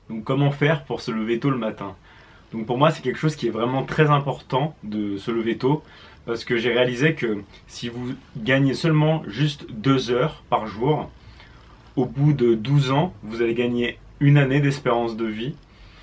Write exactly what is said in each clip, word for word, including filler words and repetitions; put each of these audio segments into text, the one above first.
Donc comment faire pour se lever tôt le matin? Donc pour moi c'est quelque chose qui est vraiment très important de se lever tôt parce que j'ai réalisé que si vous gagnez seulement juste deux heures par jour, au bout de douze ans, vous allez gagner une année d'espérance de vie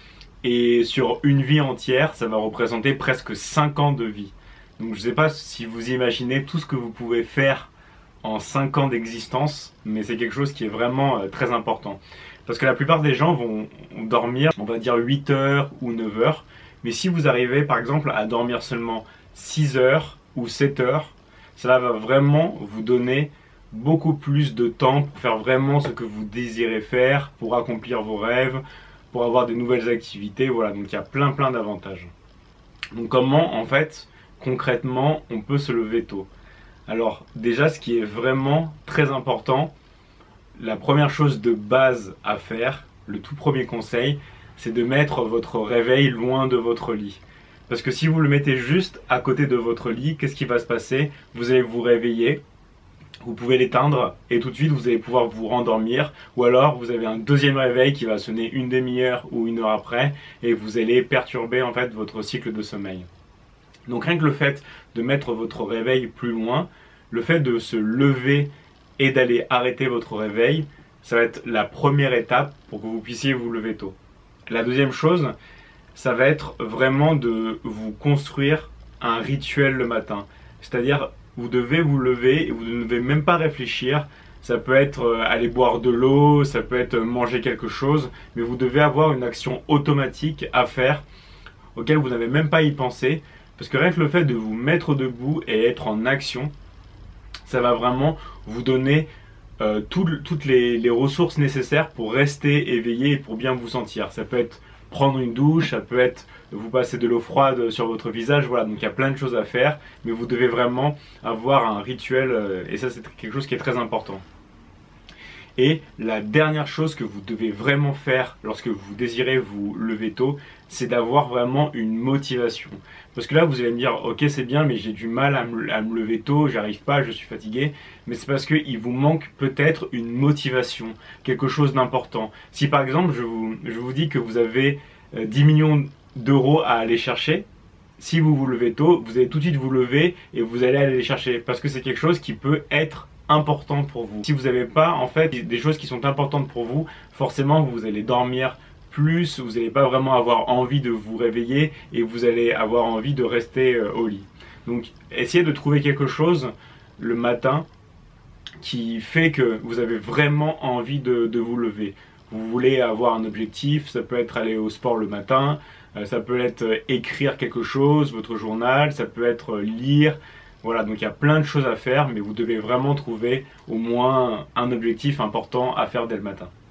et sur une vie entière, ça va représenter presque cinq ans de vie. Donc je ne sais pas si vous imaginez tout ce que vous pouvez faire en cinq ans d'existence, mais c'est quelque chose qui est vraiment euh, très important. Parce que la plupart des gens vont dormir, on va dire huit heures ou neuf heures, mais si vous arrivez par exemple à dormir seulement six heures ou sept heures, cela va vraiment vous donner beaucoup plus de temps pour faire vraiment ce que vous désirez faire, pour accomplir vos rêves, pour avoir des nouvelles activités, voilà, donc il y a plein plein d'avantages. Donc comment en fait, concrètement, on peut se lever tôt? Alors déjà, ce qui est vraiment très important, la première chose de base à faire, le tout premier conseil, c'est de mettre votre réveil loin de votre lit. Parce que si vous le mettez juste à côté de votre lit, qu'est-ce qui va se passer? Vous allez vous réveiller, vous pouvez l'éteindre et tout de suite vous allez pouvoir vous rendormir, ou alors vous avez un deuxième réveil qui va sonner une demi-heure ou une heure après et vous allez perturber en fait votre cycle de sommeil. Donc rien que le fait de mettre votre réveil plus loin, le fait de se lever et d'aller arrêter votre réveil, ça va être la première étape pour que vous puissiez vous lever tôt. La deuxième chose, ça va être vraiment de vous construire un rituel le matin. C'est-à-dire, vous devez vous lever et vous ne devez même pas réfléchir. Ça peut être aller boire de l'eau, ça peut être manger quelque chose, mais vous devez avoir une action automatique à faire auquel vous n'avez même pas à y penser. Parce que rien que le fait de vous mettre debout et être en action, ça va vraiment vous donner euh, tout, toutes les, les ressources nécessaires pour rester éveillé et pour bien vous sentir. Ça peut être prendre une douche, ça peut être vous passer de l'eau froide sur votre visage, voilà, donc il y a plein de choses à faire, mais vous devez vraiment avoir un rituel, euh, et ça c'est quelque chose qui est très important. Et la dernière chose que vous devez vraiment faire lorsque vous désirez vous lever tôt, c'est d'avoir vraiment une motivation. Parce que là, vous allez me dire, ok, c'est bien, mais j'ai du mal à me, à me lever tôt, j'arrive pas, je suis fatigué. Mais c'est parce qu'il vous manque peut-être une motivation, quelque chose d'important. Si par exemple, je vous, je vous dis que vous avez dix millions d'euros à aller chercher, si vous vous levez tôt, vous allez tout de suite vous lever et vous allez aller les chercher. Parce que c'est quelque chose qui peut être important pour vous. Si vous n'avez pas en fait des choses qui sont importantes pour vous, forcément vous allez dormir plus, vous n'allez pas vraiment avoir envie de vous réveiller et vous allez avoir envie de rester euh, au lit. Donc essayez de trouver quelque chose le matin qui fait que vous avez vraiment envie de, de vous lever. Vous voulez avoir un objectif, ça peut être aller au sport le matin, euh, ça peut être euh, écrire quelque chose, votre journal, ça peut être euh, lire. Voilà, donc il y a plein de choses à faire, mais vous devez vraiment trouver au moins un objectif important à faire dès le matin.